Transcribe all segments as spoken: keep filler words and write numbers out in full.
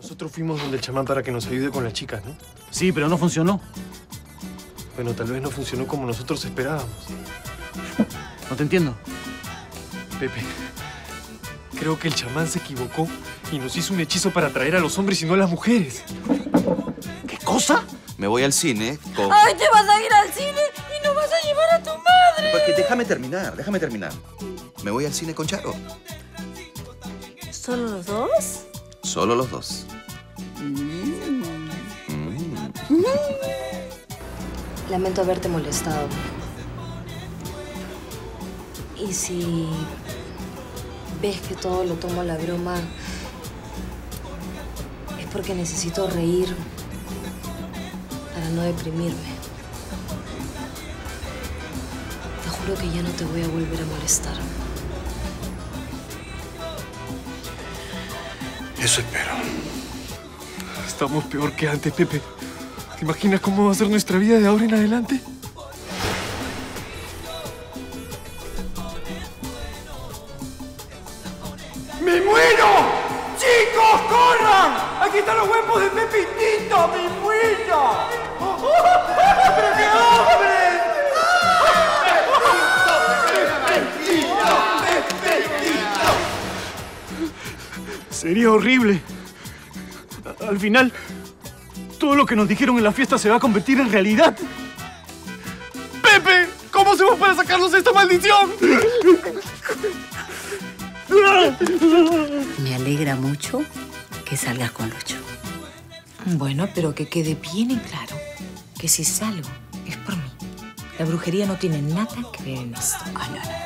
Nosotros fuimos donde el chamán para que nos ayude con las chicas, ¿no? Sí, pero no funcionó. Bueno, tal vez no funcionó como nosotros esperábamos. No te entiendo. Pepe, creo que el chamán se equivocó y nos hizo un hechizo para atraer a los hombres y no a las mujeres. ¿Qué cosa? Me voy al cine con... ¡Ay, te vas a ir al cine y no vas a llevar a tu madre! Porque déjame terminar, déjame terminar. Me voy al cine con Charo. ¿Solo los dos? Solo los dos. Mm. Mm. Lamento haberte molestado. Y si ves que todo lo tomo a la broma, es porque necesito reír para no deprimirme. Te juro que ya no te voy a volver a molestar. Eso espero. Estamos peor que antes, Pepe. ¿Te imaginas cómo va a ser nuestra vida de ahora en adelante? ¡Me muero! ¡Chicos, corran! ¡Aquí están los huevos de Pepitito! ¡Me muero! ¡Pero qué hombre! Sería horrible. Al final, todo lo que nos dijeron en la fiesta se va a convertir en realidad. ¡Pepe! ¿Cómo hacemos para sacarnos de esta maldición? Me alegra mucho que salgas con Lucho. Bueno, pero que quede bien en claro que si salgo es por mí. La brujería no tiene nada que ver en esto. Ah, no, no.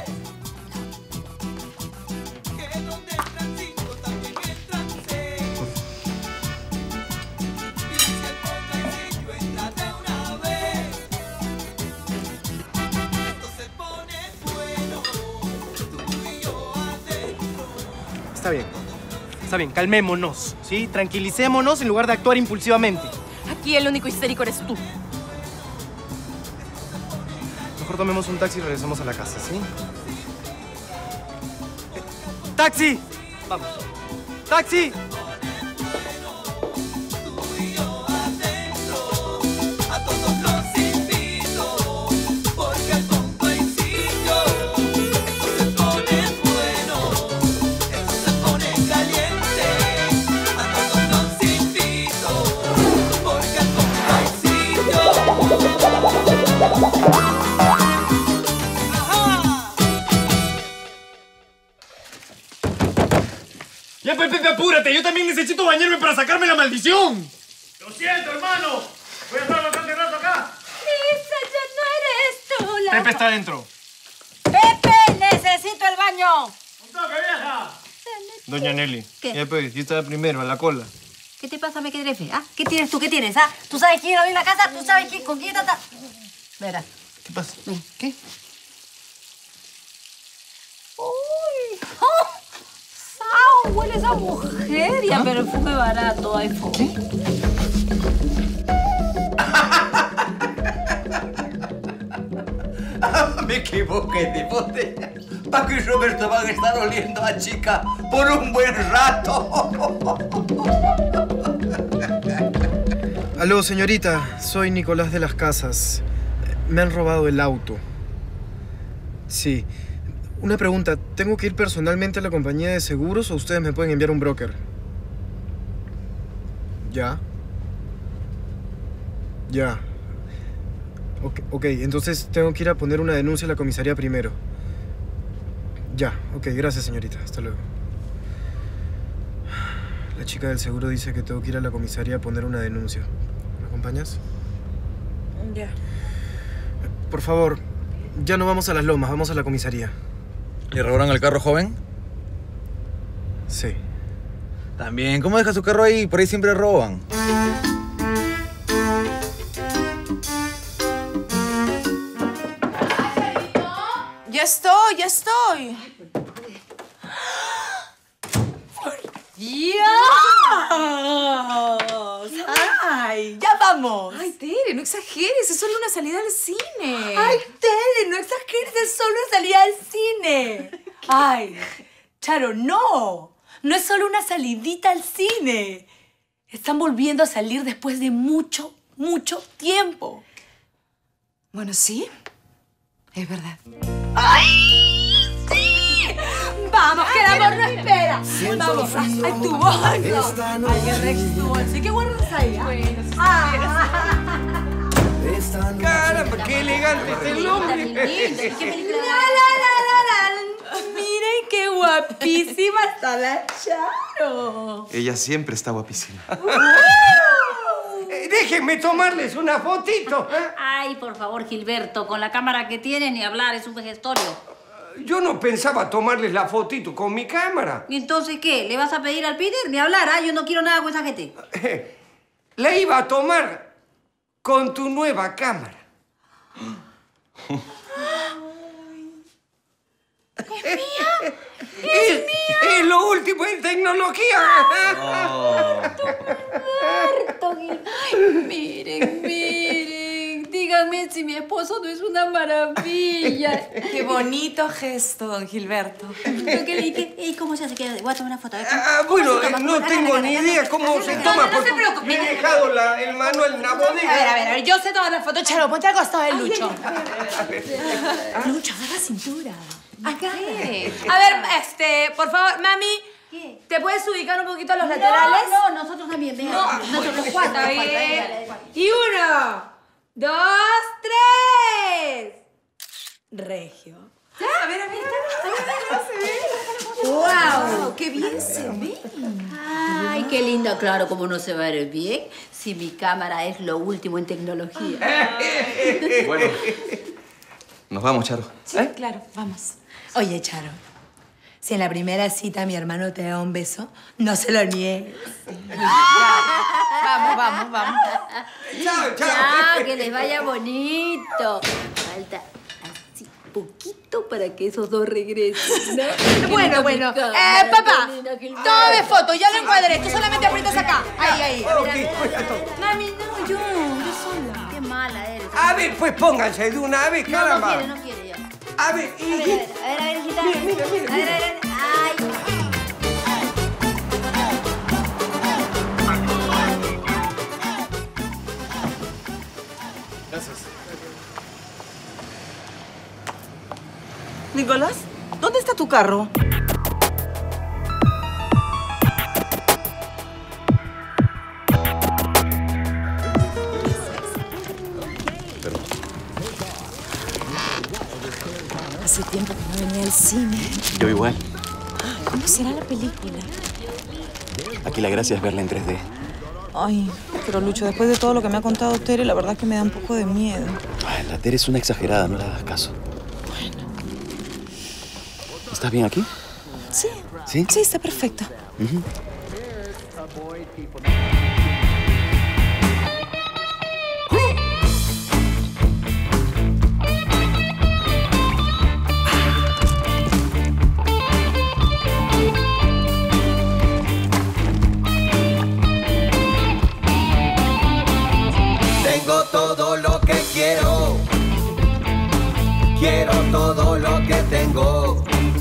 Está bien. Está bien, calmémonos, ¿sí? Tranquilicémonos en lugar de actuar impulsivamente. Aquí el único histérico eres tú. Mejor tomemos un taxi y regresemos a la casa, ¿sí? ¡Taxi! Vamos. ¡Taxi! ¡Ya, Pepe, apúrate! ¡Yo también necesito bañarme para sacarme la maldición! ¡Lo siento, hermano! Voy a estar bastante rato acá. ¡Esa ya no eres tú, la... Pepe está adentro. ¡Pepe! ¡Necesito el baño! ¡Un toque, vieja! Doña Nelly. ¿Qué? Ya, pues, yo estaba primero, a la cola. ¿Qué te pasa, me que eres fe? ¿Ah? ¿Qué tienes tú? ¿Qué tienes? ¿Ah? ¿Tú sabes quién hoy en la casa? ¿Tú sabes quién, con quién está? Verás. ¿Qué pasa? Ven. ¿Qué? ¡Uy! ¡Oh! ¡Sao! Huele esa mujer y a perfume barato, iPhone. ¿Qué? Me equivoqué de bote. Paco y Roberto van a estar oliendo a chica por un buen rato. Aló, señorita. Soy Nicolás de las Casas. Me han robado el auto. Sí. Una pregunta. ¿Tengo que ir personalmente a la compañía de seguros o ustedes me pueden enviar un broker? Ya. Ya. Ok, ok, entonces tengo que ir a poner una denuncia a la comisaría primero. Ya, ok, gracias, señorita. Hasta luego. La chica del seguro dice que tengo que ir a la comisaría a poner una denuncia. ¿Me acompañas? Ya. Por favor, ya no vamos a las lomas, vamos a la comisaría. ¿Le robaron el carro, joven? Sí. También, ¿cómo deja su carro ahí? Por ahí siempre roban. Ya estoy, ya estoy. ¡Dios! ¡Ay! ¡Ya vamos! Ay, Tere, no exageres, es solo una salida al cine. ¡Ay, Tere! No exageres, es solo una salida al cine. ¡Ay! Charo, no. No es solo una salidita al cine. Están volviendo a salir después de mucho, mucho tiempo. Bueno, sí. Es verdad. ¡Ay, sí! ¡Vamos, que el amor no espera! ¡Vamos! ¡Ay, tu bolso! ¡Ay, qué Rex, tu bolso! ¿Y qué guardas ahí? Bueno, sí. Ah. ¡Caramba, qué elegante es el hombre! ¡La, la, la, la, la! ¡Miren qué guapísima está la Charo! Ella siempre está guapísima. Eh, déjenme tomarles una fotito. ¿eh? Ay, por favor, Gilberto, con la cámara que tienes ni hablar, es un vejestorio. Yo no pensaba tomarles la fotito con mi cámara. ¿Y entonces qué? ¿Le vas a pedir al Peter? Ni hablar, ¿ah? Yo no quiero nada con esa gente. Eh, la iba a tomar con tu nueva cámara. ¡Es mía! ¡Es mía! ¡Es lo último en tecnología! Oh. Roberto, ay, miren, miren. Díganme si mi esposo no es una maravilla. Qué bonito gesto, don Gilberto. ¿Y cómo se hace? ¿Qué? Voy a tomar una foto. Ah, bueno, eh, no tengo ni idea cómo se toma. No se preocupe. Me he dejado la, el manual en la bodega. A ver, a ver, a ver. Yo sé tomar la foto. Charo, ponte al costado de Lucho. Lucho, agarra cintura. Acá. A ver, este, por favor, mami. ¿Qué? ¿Te puedes ubicar un poquito a los laterales? No, no, nosotros también. Venga, No, nosotros los cuatro. Está bien. Y uno, dos, tres. Regio. A ver, a ver. ¡Wow! ¡Qué bien se ve! Ay, qué lindo. Claro, cómo no se va a ver bien si mi cámara es lo último en tecnología. Bueno, nos vamos, Charo. Sí, ¿Eh? claro, vamos. Oye, Charo, si en la primera cita mi hermano te da un beso, no se lo niegues. Vamos, vamos, vamos. Chao, chao. Chao, que les vaya bonito. Falta así poquito para que esos dos regresen, ¿no? Bueno, bueno. Eh, papá, tome foto, ya lo encuadré. Tú solamente aprietas acá. Ahí, ahí. Ok, Mami, no, yo, yo sola. Qué mala eres. a ver, pues pónganse de una vez, No, no caramba. quiere, no quiere ya. A ver, y... A ver, a ver, a ver, hijita. Mira, mira, mira, A ver, a ver. Ay. Gracias. Nicolás, ¿dónde está tu carro? Hace tiempo que no venía al cine. Yo igual. ¿Cómo será la película? Aquí la gracia es verla en tres D. Ay, pero Lucho, después de todo lo que me ha contado Tere, la verdad es que me da un poco de miedo. Ay, la Tere es una exagerada, no le hagas caso. Bueno. ¿Estás bien aquí? Sí. ¿Sí? Sí, está perfecto. Uh-huh. Tengo todo lo que quiero, quiero todo lo que tengo.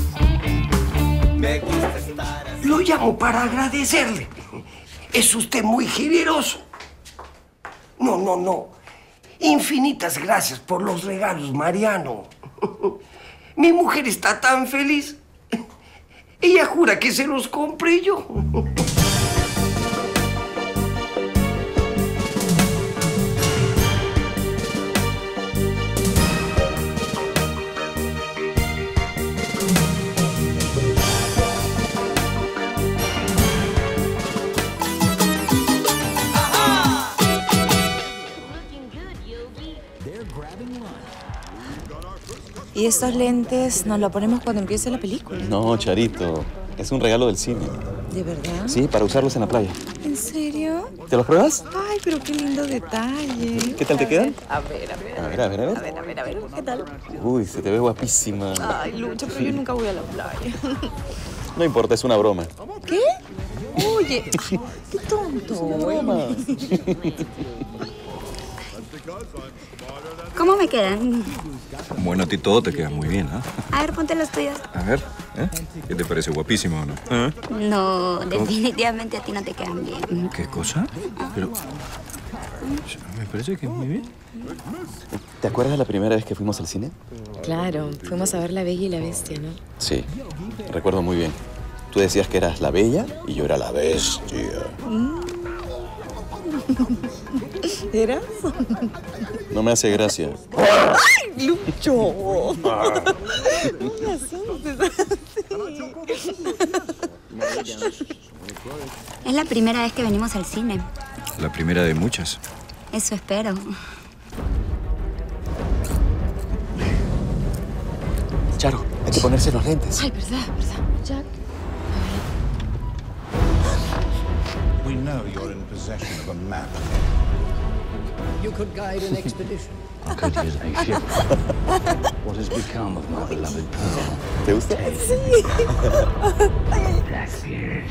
Me gusta estar así. Lo llamo para agradecerle. Es usted muy generoso. No, no, no. Infinitas gracias por los regalos, Mariano. Mi mujer está tan feliz. Ella jura que se los compré yo. Y estos lentes nos los ponemos cuando empiece la película. No, Charito. Es un regalo del cine. ¿De verdad? Sí, para usarlos en la playa. ¿En serio? ¿Te los pruebas? Ay, pero qué lindo detalle. ¿Qué tal te quedan? A ver, a ver. A ver, a ver, a ver. A ver, a ver, a ver. ¿Qué tal? Uy, se te ve guapísima. Ay, Lucho, pero yo nunca voy a la playa. No importa, es una broma. ¿Qué? Oye, qué tonto. Es una broma. ¿Cómo me quedan? Bueno, a ti todo te queda muy bien, ¿ah? A ver, ponte los tuyos. A ver. ¿Eh? ¿Qué te parece, guapísimo o no? ¿Eh? No, definitivamente a ti no te quedan bien. ¿Qué cosa? Pero... me parece que muy bien. ¿Te acuerdas la primera vez que fuimos al cine? Claro, fuimos a ver La Bella y la Bestia, ¿no? Sí, recuerdo muy bien. Tú decías que eras la bella y yo era la bestia. ¿Eras? No me hace gracia. ¡Ay, Lucho! Ah. No me asustes así. Es la primera vez que venimos al cine. La primera de muchas. Eso espero. Charo, hay que ponerse los lentes. Ay, verdad, verdad. Jack. We know you're in possession of a map. You could guide an expedition. Could his ship. What has become of my beloved Pearl? ¿Te gusta? Sí. Blackbeard.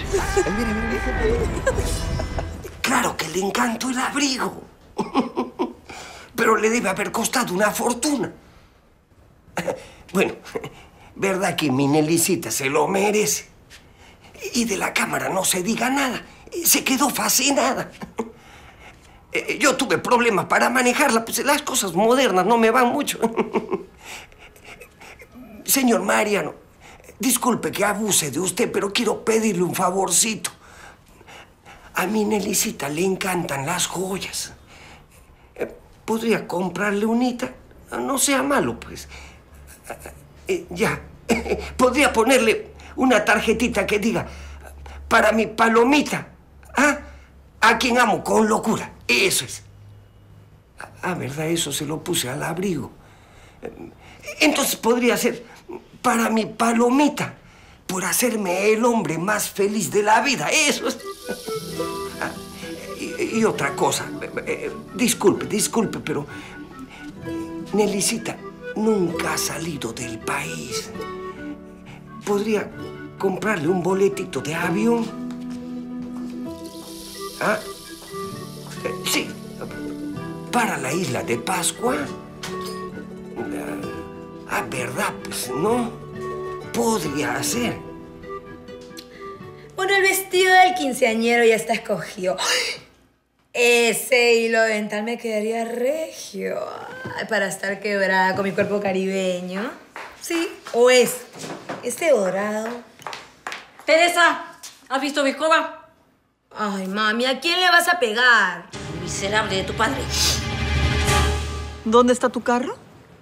Claro que le encantó el abrigo. Pero le debe haber costado una fortuna. Bueno, verdad que mi Nelicita se lo merece. Y de la cámara no se diga nada. Se quedó fascinada. Yo tuve problemas para manejarla, pues las cosas modernas no me van mucho. Señor Mariano, disculpe que abuse de usted, pero quiero pedirle un favorcito. A mi Nelicita le encantan las joyas. ¿Podría comprarle unita? No sea malo, pues. Eh, ya. Podría ponerle una tarjetita que diga, para mi palomita, ¿ah? A quien amo con locura. Eso es. Ah, ¿verdad? Eso se lo puse al abrigo. Entonces podría ser, para mi palomita, por hacerme el hombre más feliz de la vida. Eso es. Ah, y, y otra cosa. Eh, disculpe, disculpe, pero Nelicita nunca ha salido del país. ¿Podría comprarle un boletito de avión? ¿Ah? Eh, sí. Para la isla de Pascua. Ah, verdad, pues no. Podría ser. Bueno, el vestido del quinceañero ya está escogido. Ese hilo dental me quedaría regio. Ay, para estar quebrada con mi cuerpo caribeño. Sí, o este. Este dorado. Teresa, ¿has visto mi escoba? Ay, mami, ¿a quién le vas a pegar? Miserable de tu padre. ¿Dónde está tu carro?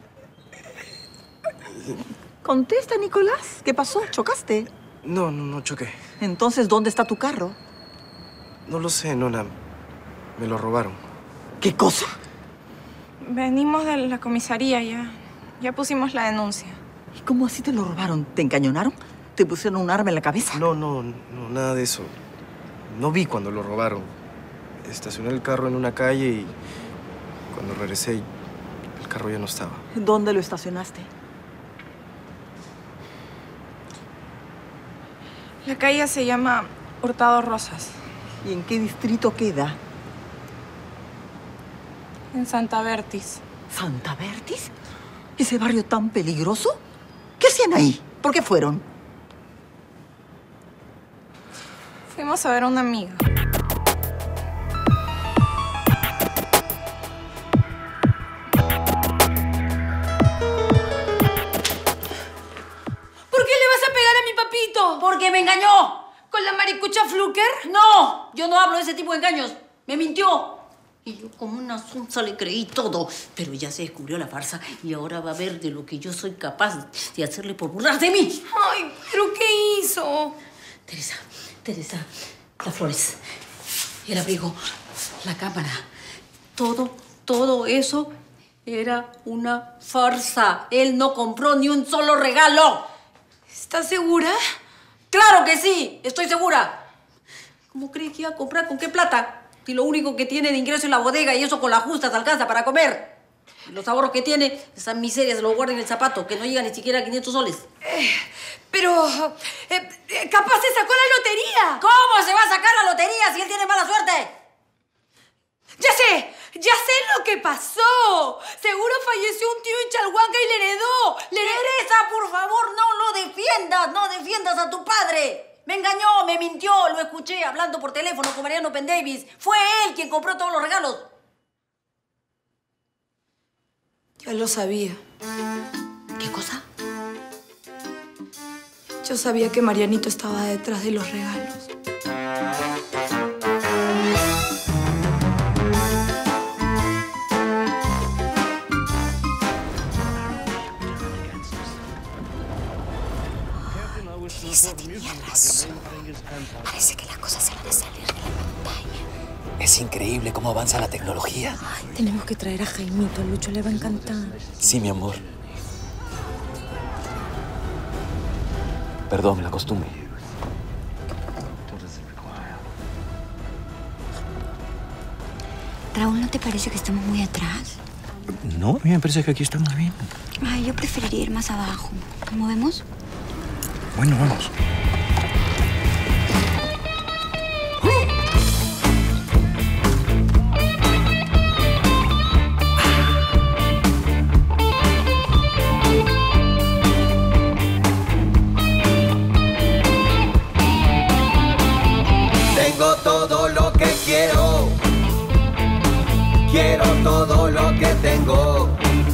Contesta, Nicolás. ¿Qué pasó? ¿Chocaste? No, no, no choqué. Entonces, ¿dónde está tu carro? No lo sé, Nona. Me lo robaron. ¿Qué cosa? Venimos de la comisaría ya. Ya pusimos la denuncia. ¿Y cómo así te lo robaron? ¿Te encañonaron? ¿Te pusieron un arma en la cabeza? No, no, no, nada de eso. No vi cuando lo robaron. Estacioné el carro en una calle y cuando regresé, el carro ya no estaba. ¿Dónde lo estacionaste? La calle se llama Hurtado Rosas. ¿Y en qué distrito queda? En Santa Bertis. ¿Santa Bertis? ¿Ese barrio tan peligroso? ¿Qué hacían ahí? ¿Por qué fueron? Fuimos a ver a una amiga. ¿Por qué le vas a pegar a mi papito? Porque me engañó. ¿Con la maricucha Fluker? No, yo no hablo de ese tipo de engaños. Me mintió. Y yo como una sonza le creí todo. Pero ya se descubrió la farsa y ahora va a ver de lo que yo soy capaz de hacerle por burlar de mí. Ay, ¿pero qué hizo? Teresa, Teresa, las flores, el abrigo, la cámara, todo, todo eso era una farsa. Él no compró ni un solo regalo. ¿Estás segura? ¡Claro que sí! Estoy segura. ¿Cómo crees que iba a comprar? ¿Con qué plata? Si lo único que tiene de ingreso es la bodega y eso con las justas alcanza para comer. Los ahorros que tiene, esas miserias se los guarda en el zapato, que no llega ni siquiera a quinientos soles. Eh, pero... Eh, eh, capaz se sacó la lotería. ¿Cómo se va a sacar la lotería si él tiene mala suerte? ¡Ya sé! ¡Ya sé lo lo que pasó. Seguro falleció un tío en Chalhuanca y le heredó. Le heredó. Teresa, por favor, no lo defiendas. No defiendas a tu padre. Me engañó, me mintió. Lo escuché hablando por teléfono con Mariano Pendavis. Fue él quien compró todos los regalos. Ya lo sabía. ¿Qué cosa? Yo sabía que Marianito estaba detrás de los regalos. Teresa tenía razón. Parece que las cosas se van a salir de la pantalla. Es increíble cómo avanza la tecnología. Ay, tenemos que traer a Jaimito. A Lucho le va a encantar. Sí, mi amor. Perdón, la costumbre. Raúl, ¿no te parece que estamos muy atrás? No, a mí me parece que aquí estamos bien. Ay, yo preferiría ir más abajo. ¿Nos movemos? Bueno, vamos. Tengo todo lo que quiero. Quiero todo lo que tengo.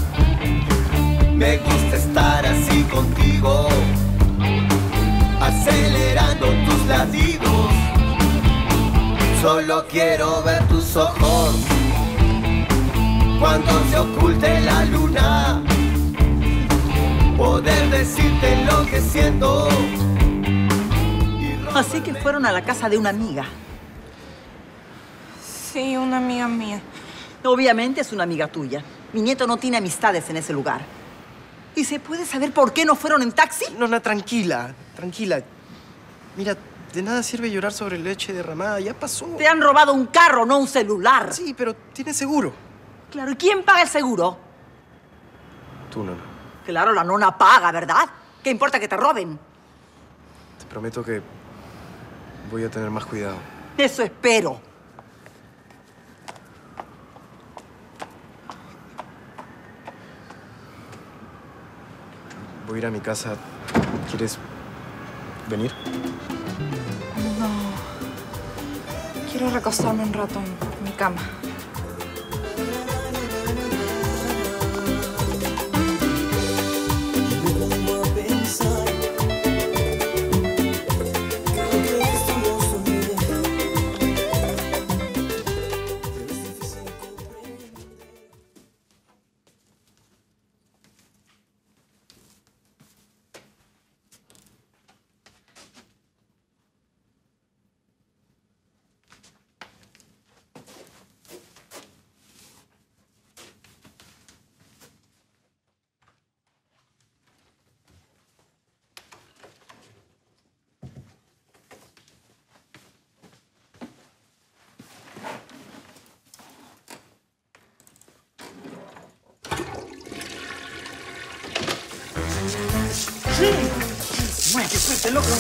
Me gusta estar así contigo, acelerando tus latidos. Solo quiero ver tus ojos cuando se oculte la luna, poder decirte lo que siento. Así que fueron a la casa de una amiga. Sí, una amiga mía. Obviamente es una amiga tuya. Mi nieto no tiene amistades en ese lugar. ¿Y se puede saber por qué no fueron en taxi? No, no, tranquila, tranquila. Mira, de nada sirve llorar sobre leche derramada, ya pasó. Te han robado un carro, no un celular. Sí, pero tiene seguro. Claro, ¿y quién paga el seguro? Tú, nona. Claro, la nona paga, ¿verdad? ¿Qué importa que te roben? Te prometo que voy a tener más cuidado. Eso espero. Voy a ir a mi casa. ¿Quieres venir? No. Quiero recostarme un rato en mi cama. ¡Mueve, suerte, loco!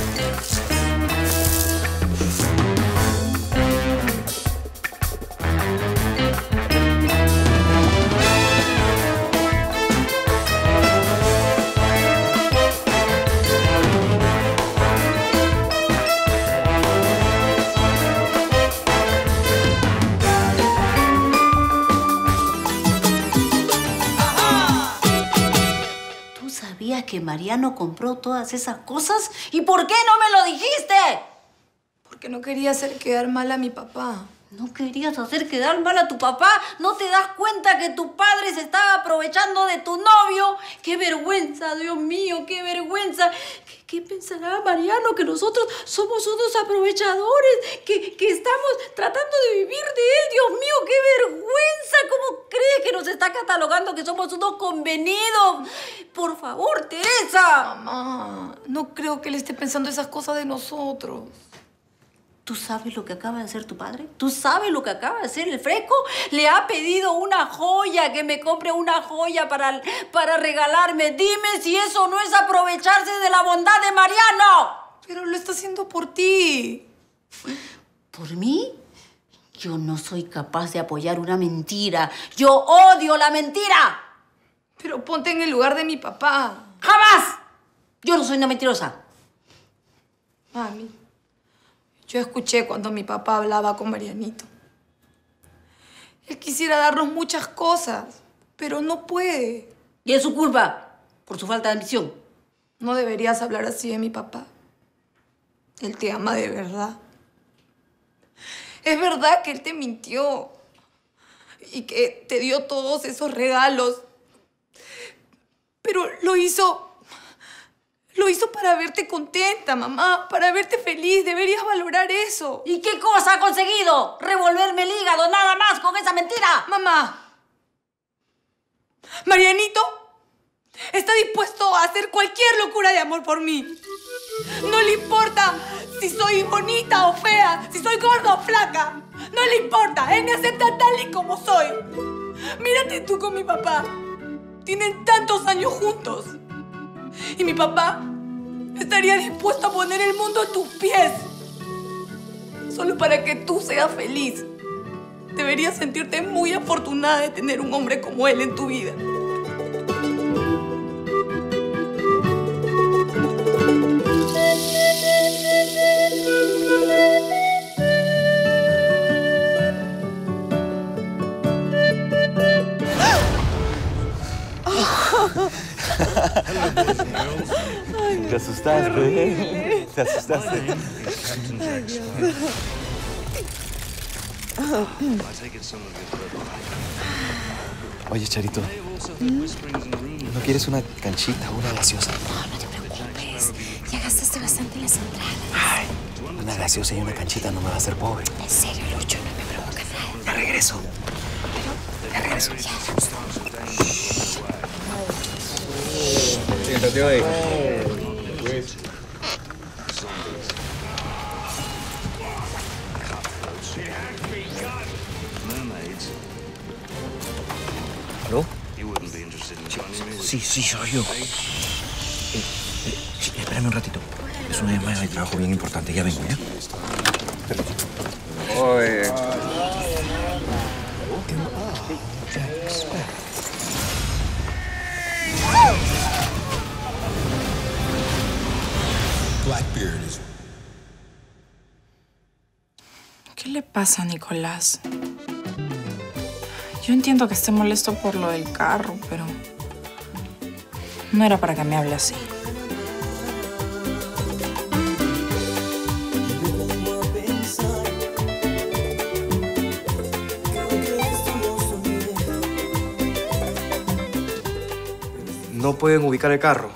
Que Mariano compró todas esas cosas? ¿Y por qué no me lo dijiste? Porque no quería hacer quedar mal a mi papá. ¿No querías hacer quedar mal a tu papá? ¿No te das cuenta que tu padre se estaba aprovechando de tu novio? ¡Qué vergüenza, Dios mío! ¡Qué vergüenza! ¿Qué, qué pensará Mariano? Que nosotros somos unos aprovechadores, que, que estamos tratando de vivir de él. ¡Dios mío, qué vergüenza! ¿Cómo crees que nos está catalogando que somos unos convenidos? Por favor, Teresa. Mamá, no creo que él esté pensando esas cosas de nosotros. ¿Tú sabes lo que acaba de hacer tu padre? ¿Tú sabes lo que acaba de hacer el Fresco? Le ha pedido una joya, que me compre una joya para, para regalarme. Dime si eso no es aprovecharse de la bondad de Mariano. Pero lo está haciendo por ti. ¿Por mí? Yo no soy capaz de apoyar una mentira. ¡Yo odio la mentira! Pero ponte en el lugar de mi papá. ¡Jamás! Yo no soy una mentirosa. Mami, yo escuché cuando mi papá hablaba con Marianito. Él quisiera darnos muchas cosas, pero no puede. Y es su culpa, por su falta de ambición. No deberías hablar así de mi papá. Él te ama de verdad. Es verdad que él te mintió y que te dio todos esos regalos. Pero lo hizo... Lo hizo para verte contenta, mamá. Para verte feliz. Deberías valorar eso. ¿Y qué cosa ha conseguido? Revolverme el hígado, nada más, con esa mentira. Mamá. Marianito está dispuesto a hacer cualquier locura de amor por mí. No le importa si soy bonita o fea, si soy gorda o flaca. No le importa. Él me acepta tal y como soy. Mírate tú con mi papá. Tienen tantos años juntos. Y mi papá estaría dispuesto a poner el mundo a tus pies. Solo para que tú seas feliz. Deberías sentirte muy afortunada de tener un hombre como él en tu vida. Te asustaste. Te asustaste. Oye, Charito, ¿no quieres una canchita o una gaseosa? No, no te preocupes. Ya gastaste bastante en las entradas. Ay, una gaseosa y una canchita no me va a hacer pobre. En serio, Lucho, no me provoca nada. Ya regreso. Ya regreso. Siéntate hoy. ¿Aló? Sí, sí, soy yo. Eh, eh, sí, espérame un ratito. Es una llamada de trabajo bien importante. Ya vengo, ¿ya? Oye. Blackbeard is... ¿Qué le pasa a Nicolás? Yo entiendo que esté molesto por lo del carro, pero no era para que me hable así. No pueden ubicar el carro.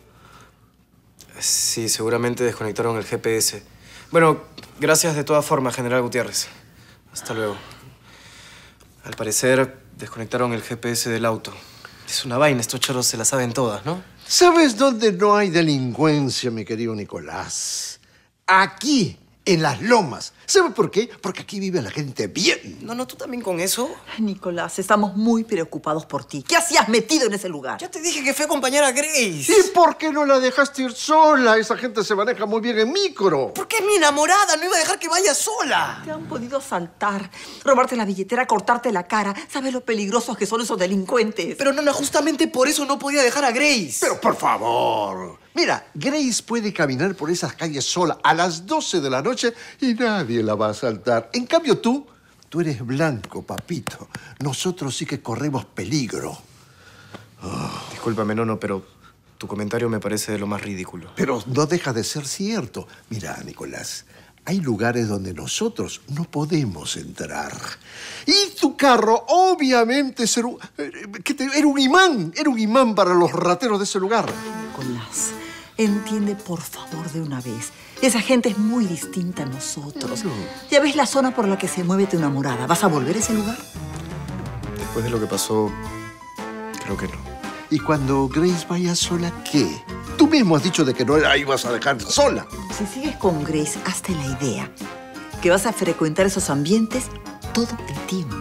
Sí, seguramente desconectaron el G P S. Bueno, gracias de todas formas, General Gutiérrez. Hasta luego. Al parecer, desconectaron el G P S del auto. Es una vaina, estos choros se la saben todas, ¿no? ¿Sabes dónde no hay delincuencia, mi querido Nicolás? Aquí, en las lomas. ¿Sabes por qué? Porque aquí vive la gente bien. No, no, tú también con eso. Nicolás, estamos muy preocupados por ti. ¿Qué hacías metido en ese lugar? Ya te dije que fui a acompañar a Grace. ¿Y por qué no la dejaste ir sola? Esa gente se maneja muy bien en micro. Porque es mi enamorada, no iba a dejar que vaya sola. Te han podido asaltar, robarte la billetera, cortarte la cara. ¿Sabes lo peligrosos que son esos delincuentes? Pero, nana, justamente por eso no podía dejar a Grace. Pero, por favor. Mira, Grace puede caminar por esas calles sola a las doce de la noche y nadie la va a asaltar. En cambio, tú, tú eres blanco, papito. Nosotros sí que corremos peligro. Oh. Discúlpame, Nono, pero tu comentario me parece de lo más ridículo. Pero no deja de ser cierto. Mira, Nicolás, hay lugares donde nosotros no podemos entrar. Y tu carro, obviamente, era un, que te, era un imán. Era un imán para los rateros de ese lugar. Nicolás, entiende por favor de una vez. Esa gente es muy distinta a nosotros. No. Ya ves la zona por la que se mueve tu enamorada. ¿Vas a volver a ese lugar? Después de lo que pasó, creo que no. Y cuando Grace vaya sola, ¿qué? Tú mismo has dicho de que no la ibas a dejar sola. Si sigues con Grace, hazte la idea que vas a frecuentar esos ambientes todo el tiempo.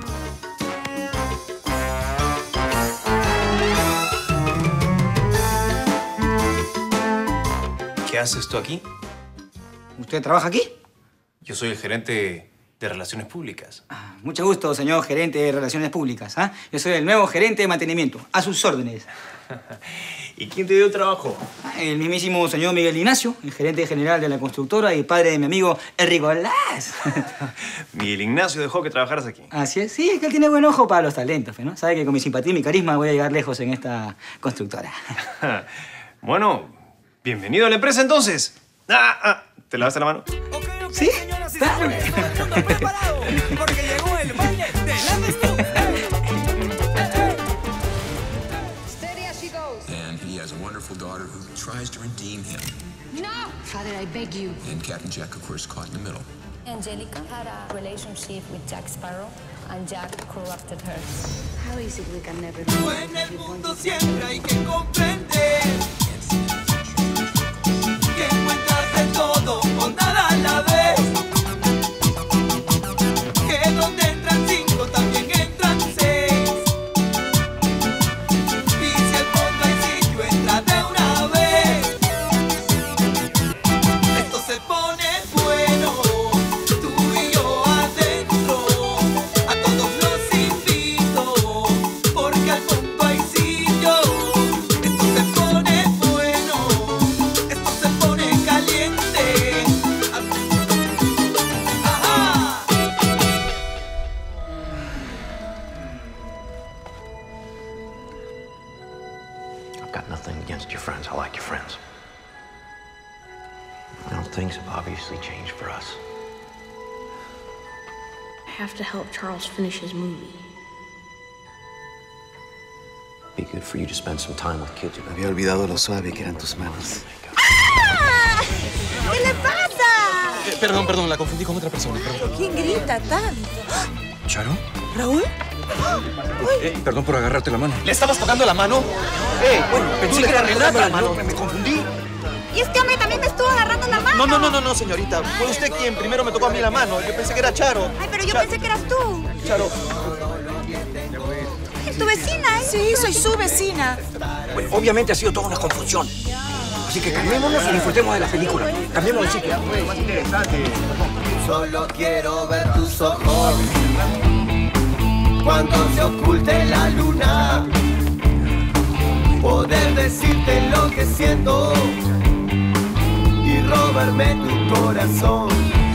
¿Qué haces tú aquí? ¿Usted trabaja aquí? Yo soy el gerente de Relaciones Públicas. Ah, mucho gusto, señor gerente de Relaciones Públicas. ¿ah? Yo soy el nuevo gerente de mantenimiento. A sus órdenes. ¿Y quién te dio el trabajo? El mismísimo señor Miguel Ignacio, el gerente general de la constructora y padre de mi amigo Enrico Las. Miguel Ignacio dejó que trabajaras aquí. Así es. Sí, es que él tiene buen ojo para los talentos, ¿no? Sabe que con mi simpatía y mi carisma voy a llegar lejos en esta constructora. Bueno, bienvenido a la empresa entonces. Ah, ah, ¿te lavaste la mano? ¿Sí? Porque llegó el baile de la And he has a wonderful daughter who tries to redeem him. No! Father, I beg you. And Captain Jack, of course, caught in the middle. Angelica had a relationship with Jack Sparrow, and Jack corrupted her. How is it we can never be? En el mundo siempre hay que comprender que encuentras de todo o nada a la vez. Que donde entran cinco también entran seis. Y si el fondo hay sitio, entra de una vez. Esto se pone bueno, tú y yo adentro. A todos los invito, porque al fondo hay sitio. Esto se pone bueno, esto se pone caliente. Ajá. I've got nothing against your friends. I like your friends. Well, things have obviously changed for us. I have to help Charles finish his movie. Be good for you to spend some time with kids. Había olvidado lo suave que eran tus manos. ¿Qué le pasa? Eh, perdón, perdón, la confundí con otra persona. Perdón. ¿Quién grita tanto? ¿Charo? ¿Raúl? Eh, perdón por agarrarte la mano. ¿Le estabas tocando la mano? Eh, bueno, pensé que era Renata. La mano. Me confundí. Y es que a mí también me estuvo agarrando la mano. No, no, no, no, no, señorita. Fue usted quien primero me tocó a mí la mano. Yo pensé que era Charo. Ay, pero yo Cha- pensé que eras tú. Charo. ¿Es tu vecina, eh? Sí, soy su vecina. Bueno, obviamente ha sido toda una confusión. Así que calmémonos y disfrutemos de la película. Cambiemos de sitio. Solo quiero ver tus ojos cuando se oculte la luna. Poder decirte lo que siento y robarme tu corazón.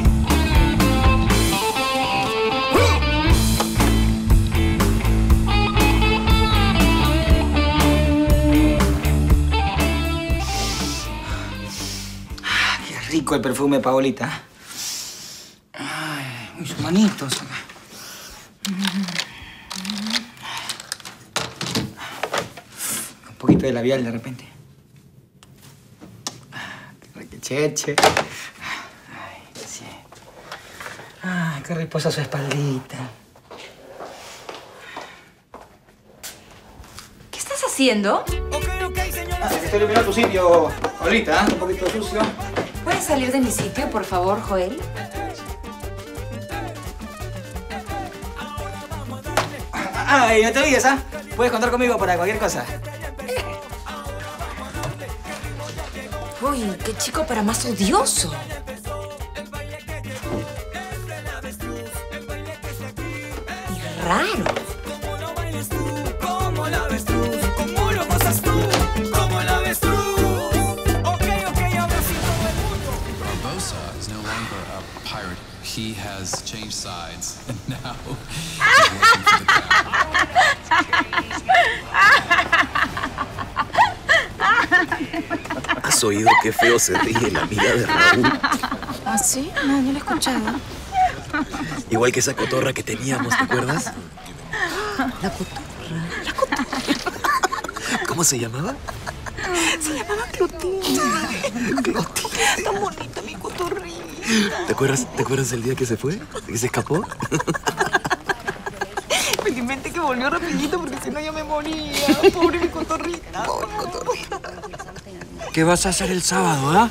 Qué rico el perfume de Paolita. Ay, mis manitos. Un poquito de labial de repente. Qué requecheche. Ay, sí. Ay, qué reposa su espaldita. ¿Qué estás haciendo? Ah, estoy limpiando tu sitio, Paolita, ¿eh? Un poquito sucio. ¿Puedes salir de mi sitio, por favor, Joel? Ah, y no te olvides, ¿ah? Puedes contar conmigo para cualquier cosa. Uy, qué chico para más odioso. Y raro. Como la avestruz, como lo gozas tú, como la avestruz. Ok, ok, ahora sí todo el mundo. Barbosa is no longer a pirate. He has changed sides, and now ¿Has oído qué feo se ríe la amiga de Raúl? ¿Ah, sí? No, no lo he escuchado. Igual que esa cotorra que teníamos, ¿te acuerdas? La cotorra. ¿Cómo se llamaba? Se llamaba Clotilde. Clotilde. Tan bonita mi cotorrita. ¿Te acuerdas, ¿Te acuerdas del día que se fue? ¿Que se escapó? Felizmente que volvió rapidito porque si no yo me moría. Pobre mi cotorrita. Pobre cotorrita. ¿Qué vas a hacer el sábado, ah?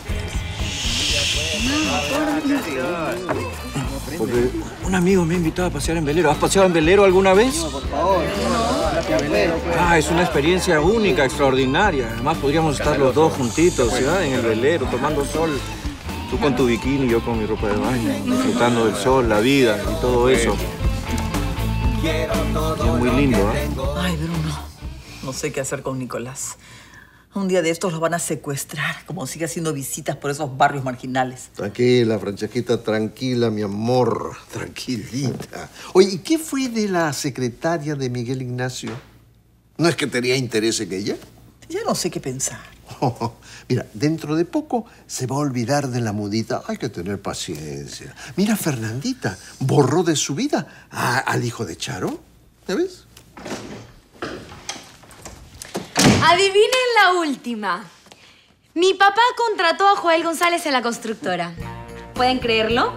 Porque un amigo me ha invitado a pasear en velero. ¿Has paseado en velero alguna vez? No, por favor. Ah, es una experiencia única, extraordinaria. Además, podríamos estar los dos juntitos, ¿sí? En el velero, tomando sol. Tú con tu bikini y yo con mi ropa de baño, disfrutando del sol, la vida y todo eso. Es muy lindo, ¿eh? Ay, Bruno, no sé qué hacer con Nicolás. Un día de estos los van a secuestrar, como sigue haciendo visitas por esos barrios marginales. Tranquila, Francesquita, tranquila, mi amor. Tranquilita. Oye, ¿y qué fue de la secretaria de Miguel Ignacio? ¿No es que tenía interés en ella? Ya no sé qué pensar. Oh, mira, dentro de poco se va a olvidar de la mudita. Hay que tener paciencia. Mira, Fernandita borró de su vida a- al hijo de Charo. ¿Ya ves? Adivinen la última. Mi papá contrató a Joel González en la constructora. ¿Pueden creerlo?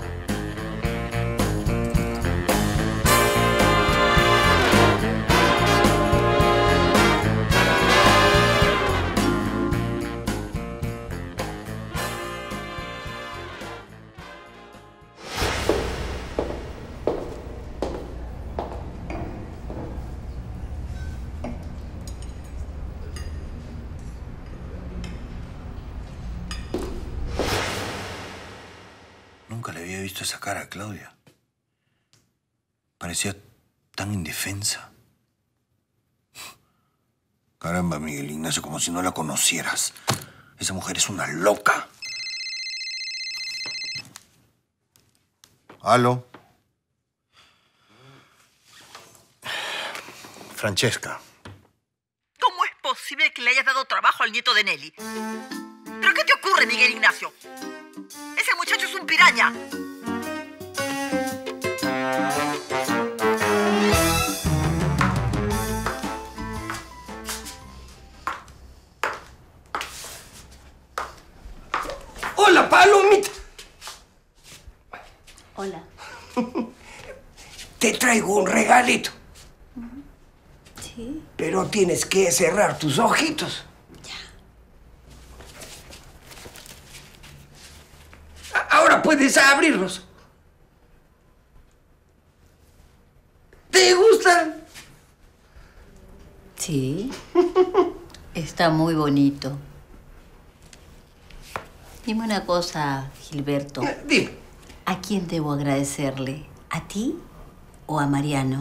Nunca le había visto esa cara a Claudia. Parecía tan indefensa. Caramba, Miguel Ignacio, como si no la conocieras. Esa mujer es una loca. ¿Aló? Francesca. ¿Cómo es posible que le hayas dado trabajo al nieto de Nelly? ¿Pero qué te ocurre, Miguel Ignacio? Ese muchacho es un piraña. ¡Hola, Palomita! Hola. Te traigo un regalito. Sí. Pero tienes que cerrar tus ojitos. Ya. A- Ahora puedes abrirlos. ¿Te gustan? Sí. Está muy bonito. Dime una cosa, Gilberto. Dime. ¿A quién debo agradecerle? ¿A ti o a Mariano?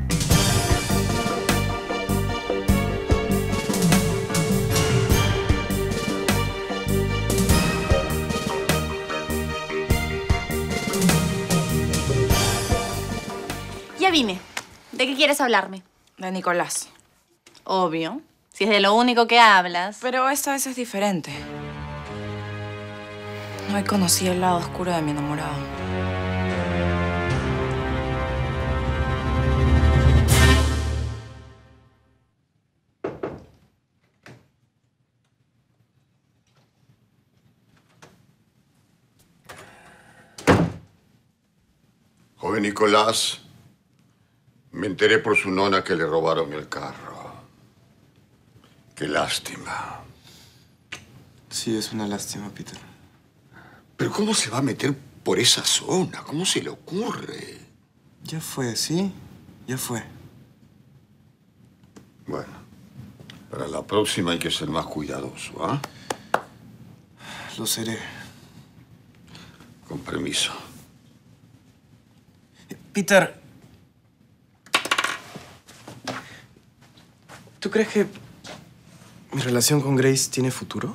Ya vine. ¿De qué quieres hablarme? De Nicolás. Obvio. Si es de lo único que hablas. Pero esta vez es diferente. Hoy conocí el lado oscuro de mi enamorado. Joven Nicolás, me enteré por su nona que le robaron el carro. Qué lástima. Sí, es una lástima, Peter. Pero ¿cómo se va a meter por esa zona? ¿Cómo se le ocurre? Ya fue, ¿sí? Ya fue. Bueno, para la próxima hay que ser más cuidadoso, ¿ah? Lo seré. Con permiso. Peter. ¿Tú crees que mi relación con Grace tiene futuro?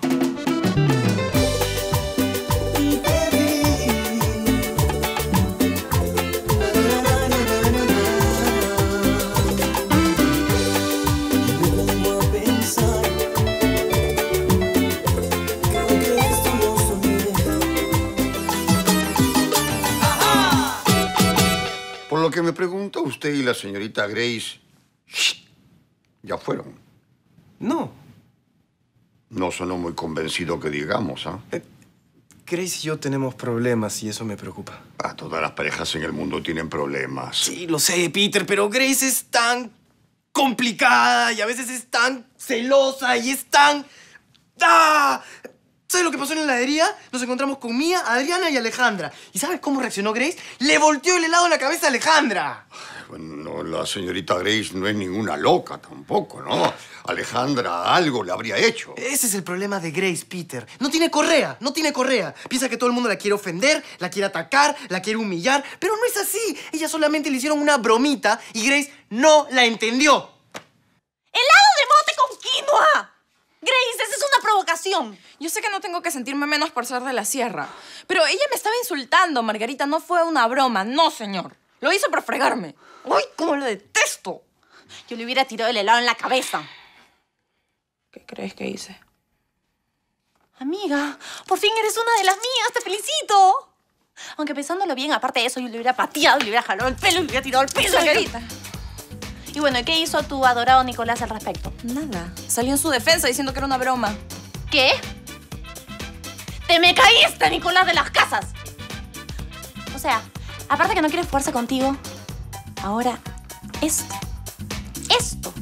Por lo que me preguntó usted y la señorita Grace, ya fueron. No. No sonó muy convencido que digamos, ¿ah? Grace y yo tenemos problemas y eso me preocupa. Ah, todas las parejas en el mundo tienen problemas. Sí, lo sé, Peter, pero Grace es tan complicada y a veces es tan celosa y es tan... ¡Ah! ¿Sabes lo que pasó en la heladería? Nos encontramos con Mía, Adriana y Alejandra. ¿Y sabes cómo reaccionó Grace? ¡Le volteó el helado en la cabeza a Alejandra! Bueno, la señorita Grace no es ninguna loca tampoco, ¿no? Alejandra algo le habría hecho. Ese es el problema de Grace, Peter. No tiene correa, no tiene correa. Piensa que todo el mundo la quiere ofender, la quiere atacar, la quiere humillar, pero no es así. Ella solamente le hicieron una bromita y Grace no la entendió. ¡Helado de mote con quinoa! Grace, esa es una provocación. Yo sé que no tengo que sentirme menos por ser de la sierra, pero ella me estaba insultando, Margarita. No fue una broma, no, señor. Lo hizo por fregarme. ¡Uy, cómo lo detesto! Yo le hubiera tirado el helado en la cabeza. ¿Qué crees que hice? Amiga, por fin eres una de las mías, te felicito. Aunque pensándolo bien, aparte de eso, yo le hubiera pateado, le hubiera jalado el pelo y le hubiera tirado el piso. Margarita. Y bueno, ¿qué hizo tu adorado Nicolás al respecto? Nada. Salió en su defensa diciendo que era una broma. ¿Qué? ¡Te me caíste, Nicolás de las Casas! O sea, aparte que no quiere fuerza contigo, ahora esto. Esto.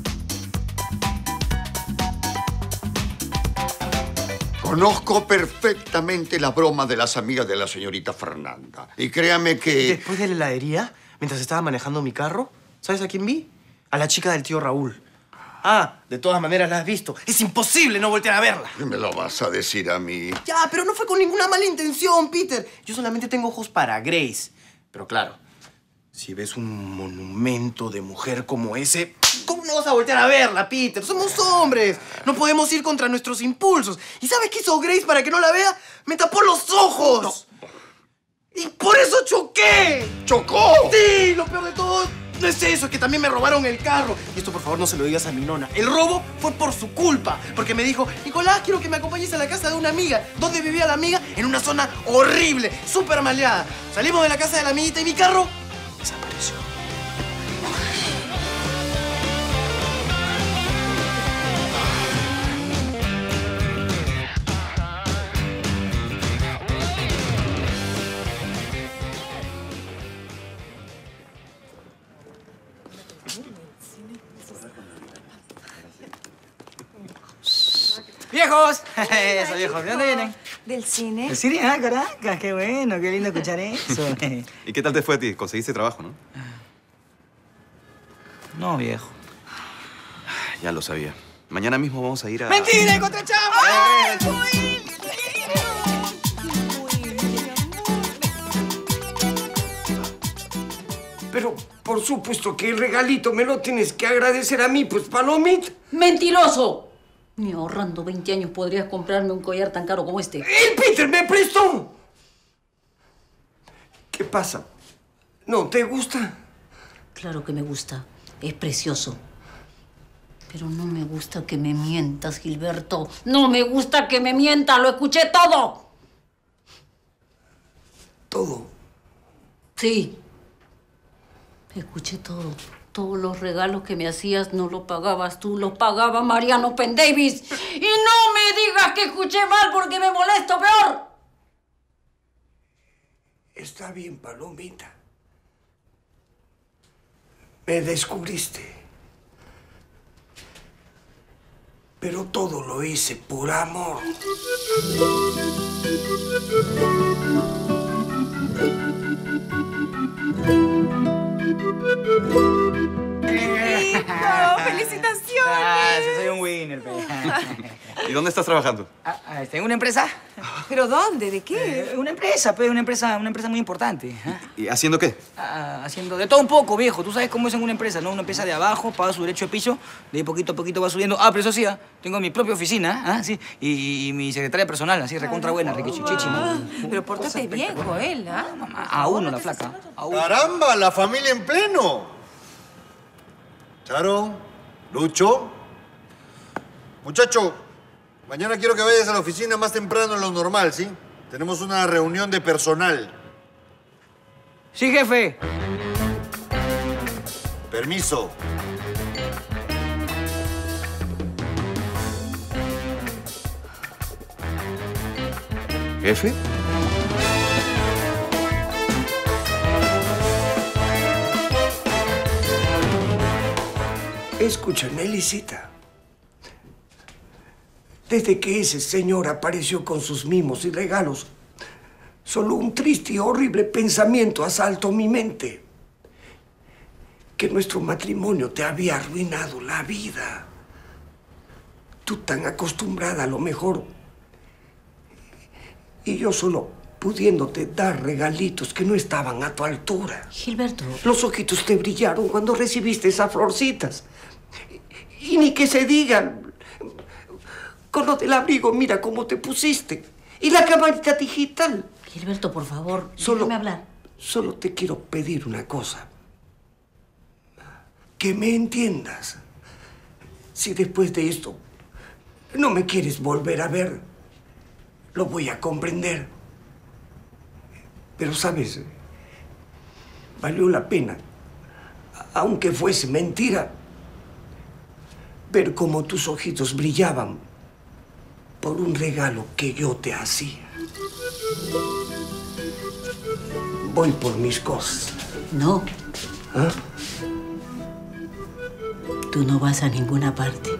Conozco perfectamente la broma de las amigas de la señorita Fernanda. Y créame que... Después de la heladería, mientras estaba manejando mi carro, ¿sabes a quién vi? A la chica del tío Raúl. Ah, de todas maneras la has visto. Es imposible no voltear a verla. ¿Qué me lo vas a decir a mí? Ya, pero no fue con ninguna mala intención, Peter. Yo solamente tengo ojos para Grace. Pero claro, si ves un monumento de mujer como ese, ¿cómo no vas a voltear a verla, Peter? Somos hombres. No podemos ir contra nuestros impulsos. ¿Y sabes qué hizo Grace para que no la vea? ¡Me tapó los ojos! No. ¡Y por eso choqué! ¿Chocó? Sí, lo peor de todo no es eso, es que también me robaron el carro. Y esto, por favor, no se lo digas a mi nona. El robo fue por su culpa. Porque me dijo, Nicolás, quiero que me acompañes a la casa de una amiga. ¿Dónde vivía la amiga? En una zona horrible, súper maleada. Salimos de la casa de la amiguita y mi carro desapareció. ¡Viejos! Eso, viejos. ¿De dónde vienen? ¿Del cine? ¿El cine? Ah, Caracas, qué bueno, qué lindo escuchar eso. ¿Y qué tal te fue a ti? ¿Conseguiste trabajo, no? No, viejo. Ya lo sabía. Mañana mismo vamos a ir a... ¡Mentira! ¡Encontré chamba! ¡Ay, Pero, por supuesto que el regalito me lo tienes que agradecer a mí, pues, palomita. ¡Mentiroso! Ni ahorrando veinte años podrías comprarme un collar tan caro como este. ¡El Peter me prestó! ¿Qué pasa? ¿No te gusta? Claro que me gusta. Es precioso. Pero no me gusta que me mientas, Gilberto. No me gusta que me mientas. Lo escuché todo. ¿Todo? Sí. Escuché todo. Todos los regalos que me hacías no los pagabas tú, los pagaba Mariano Pendavis. Y no me digas que escuché mal porque me molesto peor. Está bien, palomita. Me descubriste. Pero todo lo hice por amor. ¡Felicitaciones! Ah, sí, soy un winner, pe. ¿Y dónde estás trabajando? Ah, ah, ¿En una empresa? ¿Pero dónde? ¿De qué? Eh, una empresa, pe, una empresa, una empresa muy importante. ¿Ah? ¿Y haciendo qué? Ah, haciendo de todo un poco, viejo. Tú sabes cómo es en una empresa, ¿no? Una empresa de abajo, paga su derecho de piso, de ahí poquito a poquito va subiendo. Ah, pero eso sí, ¿ah? Tengo mi propia oficina, ¿ah? Sí. Y, y mi secretaria personal, así, recontra buena, riquichichichi, ¿no? Pero pórtate bien, Joel, ¿ah? A uno, la flaca. A uno. ¡Caramba! ¡La familia en pleno! Charo, Lucho. Muchacho, mañana quiero que vayas a la oficina más temprano de lo normal, ¿sí? Tenemos una reunión de personal. Sí, jefe. Permiso. ¿Jefe? Escúchame, Elisita. Desde que ese señor apareció con sus mimos y regalos, solo un triste y horrible pensamiento asaltó mi mente. que nuestro matrimonio te había arruinado la vida. Tú tan acostumbrada a lo mejor. Y yo solo pudiéndote dar regalitos que no estaban a tu altura. Gilberto. Los ojitos te brillaron cuando recibiste esas florcitas. Y ni que se digan. Con lo del abrigo, mira cómo te pusiste. Y la camarita digital. Gilberto, por favor, solo, déjame hablar. Solo te quiero pedir una cosa. Que me entiendas. Si después de esto no me quieres volver a ver, lo voy a comprender. Pero, ¿sabes? Valió la pena, aunque fuese mentira, ver cómo tus ojitos brillaban por un regalo que yo te hacía. Voy por mis cosas. No. ¿Ah? Tú no vas a ninguna parte.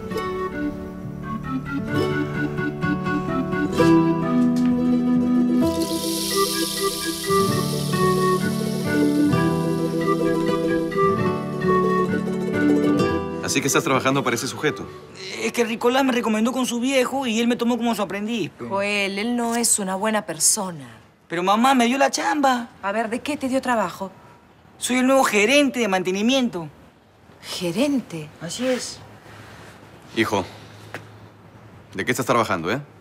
Así que estás trabajando para ese sujeto. Es que Nicolás me recomendó con su viejo y él me tomó como su aprendiz. Pe. Joel, él no es una buena persona. Pero mamá, me dio la chamba. A ver, ¿de qué te dio trabajo? Soy el nuevo gerente de mantenimiento. ¿Gerente? Así es. Hijo, ¿de qué estás trabajando, eh?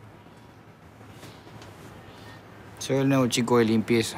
Soy el nuevo chico de limpieza.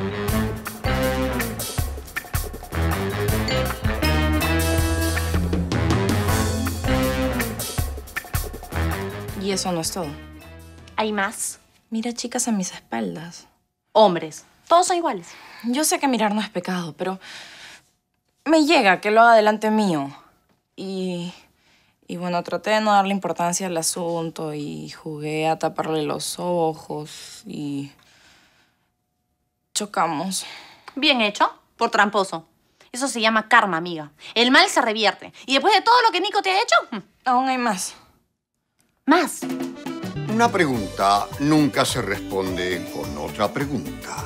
Y eso no es todo. ¿Hay más? Mira chicas a mis espaldas. Hombres. Todos son iguales. Yo sé que mirar no es pecado, pero me llega que lo haga delante mío. Y, y bueno, traté de no darle importancia al asunto y jugué a taparle los ojos y chocamos. Bien hecho, por tramposo. Eso se llama karma, amiga. El mal se revierte. Y después de todo lo que Nico te ha hecho... Aún hay más. ¿Más? Una pregunta nunca se responde con otra pregunta.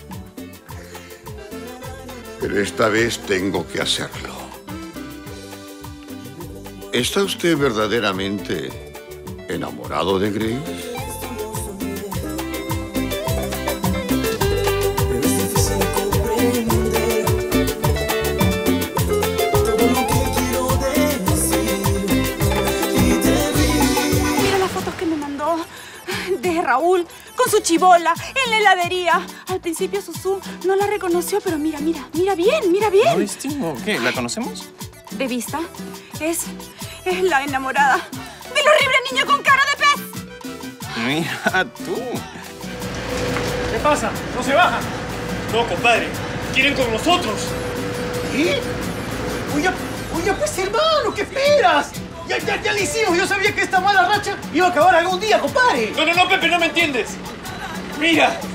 Pero esta vez tengo que hacerlo. ¿Está usted verdaderamente enamorado de Grace? De Raúl, con su chibola, en la heladería. Al principio Susu no la reconoció, pero mira, mira, mira bien, mira bien. ¿No distingo? ¿Qué? ¿La conocemos? De vista, es, es la enamorada del horrible niño con cara de pez. Mira tú. ¿Qué pasa? ¿No se bajan? No, compadre. Quieren con nosotros. ¿Qué? Oye, oye, pues hermano, ¿qué esperas? Ya, ya, ya lo hicimos. Yo sabía que esta mala racha iba a acabar algún día, compadre. No, no, no, Pepe, no me entiendes. Mira,